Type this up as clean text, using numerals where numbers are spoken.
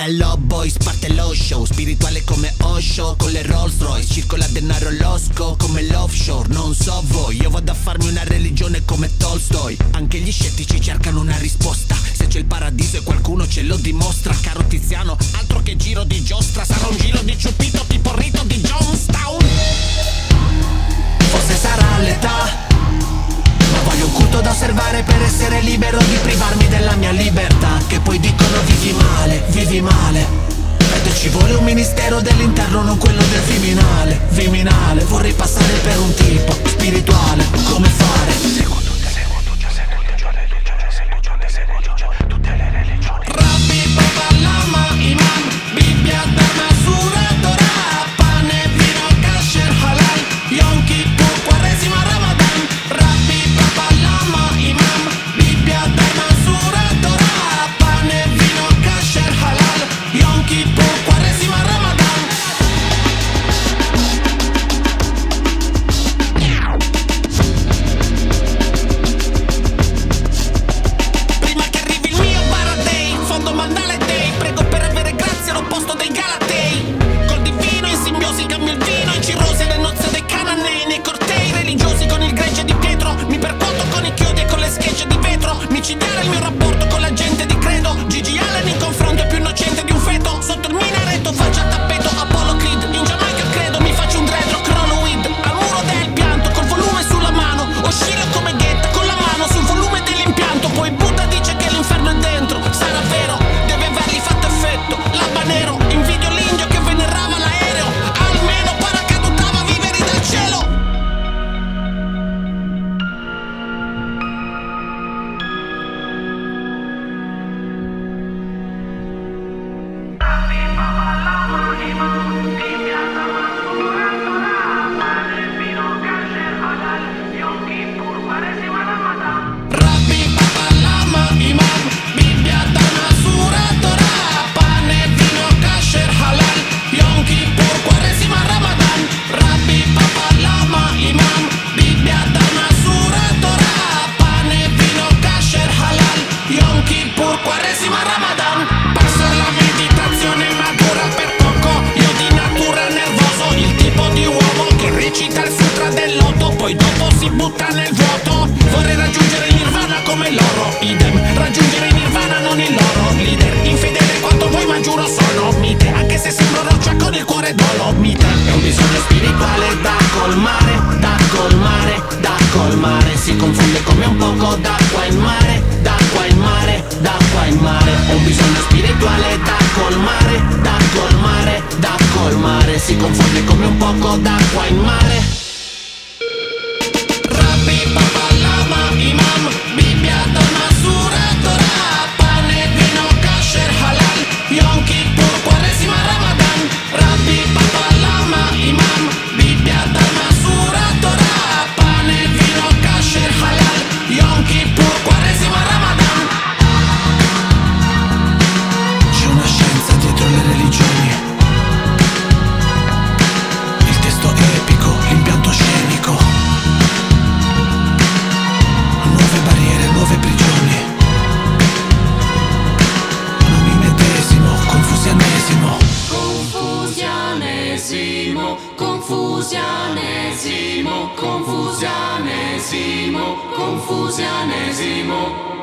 Hello boys, parte lo show. Spirituale come Osho, con le Rolls Royce. Circola denaro losco come l'offshore. Non so voi, io vado a farmi una religione come Tolstoi. Anche gli scettici cercano una risposta. Se c'è il paradiso e qualcuno ce lo dimostra. Caro Tiziano, altro che giro di giostra. Sarà un giro di ciupito tipo rito di Jonestown. Forse sarà l'età, ma voglio un culto da osservare per essere libero di privarmi della mia libertà. Che poi dicono vivi male, vivi male. Ed ci vuole un ministero dell'interno, non quello del Viminale. Viminale, vorrei passare per un tipo spirituale. Come fare? Seguo tutte le religioni. Rabbi, Baba, Lama, Imam, Bibbia, Dharma, Sura, Torah, pane, vino, kasher, halal, Yom Kippur, Quaresima, Ramadan. Rabbi, Baba, Lama, Imam, Bibbia, Dharma, Sura, Torah, pane, vino, kasher, halal, Yom Kippur, Quaresima, Ramadan. Prima che arrivi il mio Baradei, fondo mandale dei, prego per avere grazia all'opposto dei Galatei. Col divino in simbiosi cambio il vino, in cirrosi alle nozze dei cananei, nei cortei religiosi con il gregge di Pietro. Mi percuoto con i chiodi e con le schegge di vetro. Micidiale il mio rapporto con la gente di credo. Gigi Allen in confronto è più innocente di un feto. Sotto il minaretto faccia a tappeto Apollo Creed. In Giamaica credo mi faccio un dread rock roll weed. Al muro del pianto col volume sulla mano. Oscillo come Ghetta con la mano sul volume dell'impianto. Poi Buddha dice che l'inferno è dentro. Sarà vero, deve avergli fatto effetto. L'habanero, invidio l'indio che venerava l'aereo. Almeno paracadutava viveri dal cielo. Rabbi, Baba, Lama, Imam, Bibbia, Dharma, Sura, Torah, pane, vino, kasher, halal, Yom Kippur, Quaresima, Ramadan. Rabbi, Baba, Lama, Imam, Bibbia, Dharma, Sura, Torah, pane, vino, kasher, halal, Yom Kippur, Quaresima, Ramadan. Passo alla meditazione matura per poco. Io di natura nervoso, il tipo di uomo che recita il sutra del loto, poi dopo si butta nel vuoto. Vorrei raggiungere il nirvana come loro, idem. Raggiungere il nirvana non il loro leader. Infedele quanto voi ma giuro sono mite. Anche se sembro roccia con il cuore dolomite. È un bisogno spirituale da colmare, da colmare, da colmare. Si confonde come un poco d'acqua in mare, d'acqua in mare, d'acqua in mare. È un bisogno spirituale da colmare, da colmare, da colmare. Si confonde come un poco d'acqua in mare. Rabbi, Baba, Lama, Imam, Bibbia, Dharma, Sura, Torah, pane, vino, kasher, halal, Yom Kippur, Quaresima, Ramadan. Rabbi, Baba, Lama, Imam, Bibbia, Dharma, Sura, Torah, pane, vino, kasher, halal, Yom Kippur, Quaresima, Ramadan. C'è una scienza dietro le religioni. Il testo epico, l'impianto scenico. Nuove barriere, nuove prigioni. Non mi medesimo, confusianesimo. Confusianesimo, confusianesimo, confusianesimo, confusianesimo.